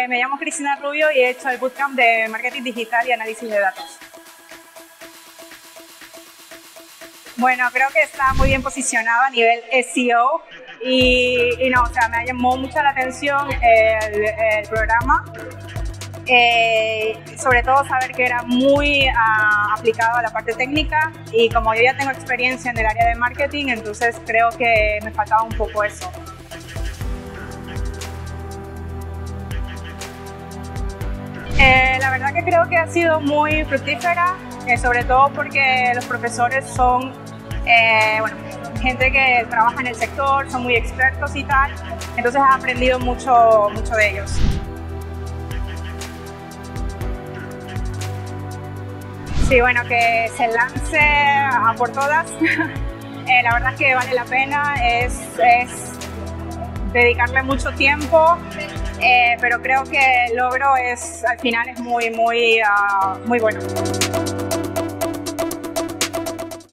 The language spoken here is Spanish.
Me llamo Cristina Rubio y he hecho el bootcamp de marketing digital y análisis de datos. Bueno, creo que está muy bien posicionado a nivel SEO y no, o sea, me llamó mucho la atención el programa. Sobre todo saber que era muy aplicado a la parte técnica y como yo ya tengo experiencia en el área de marketing, entonces creo que me faltaba un poco eso. La verdad que creo que ha sido muy fructífera, sobre todo porque los profesores son gente que trabaja en el sector, son muy expertos y tal, entonces he aprendido mucho de ellos. Sí, bueno, que se lance a por todas. La verdad es que vale la pena, es dedicarle mucho tiempo, pero creo que el logro al final es muy bueno.